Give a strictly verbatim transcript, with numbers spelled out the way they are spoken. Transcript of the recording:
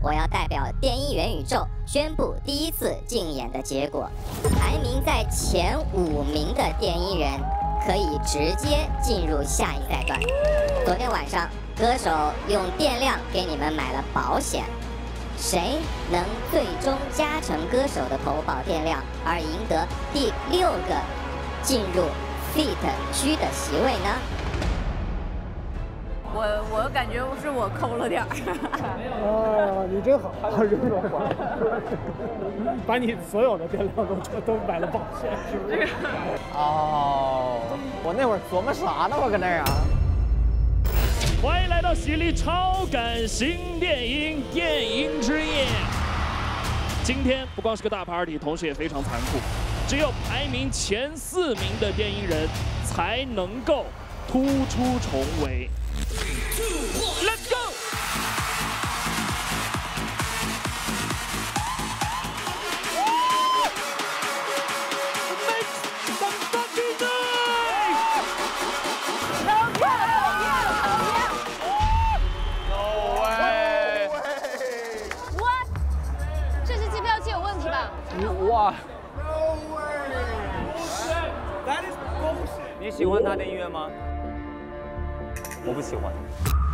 我要代表电音元宇宙宣布第一次竞演的结果。排名在前五名的电音人可以直接进入下一赛段。昨天晚上，歌手用电量给你们买了保险，谁能最终加成歌手的投保电量，而赢得第六个进入 feat 区的席位呢？ 我我感觉是我抠了点儿。 哦，你真好，人真好，把你所有的电量都都买了保险，是不是？ 哦，我那会儿琢磨啥呢？我搁那儿啊。 欢迎来到喜力超感新电影《电影之夜》。今天不光是个大 party， 同时也非常残酷，只有排名前四名的电影人才能够突出重围。Let's go！ Make some fucking noise！ 投票，投票，投票 No way！ ！What？ 这是机票器有问题吧？ 哇！ No way！ That is bullshit！ 你喜欢他的音乐吗？我不喜欢。